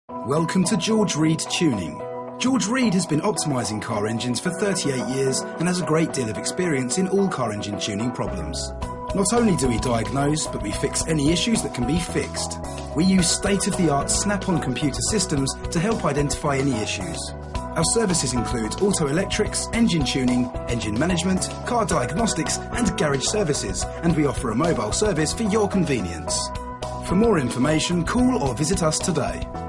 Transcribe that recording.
Welcome to George Reid Tuning. George Reid has been optimising car engines for 38 years and has a great deal of experience in all car engine tuning problems. Not only do we diagnose, but we fix any issues that can be fixed. We use state-of-the-art snap-on computer systems to help identify any issues. Our services include auto electrics, engine tuning, engine management, car diagnostics and garage services, and we offer a mobile service for your convenience. For more information, call or visit us today.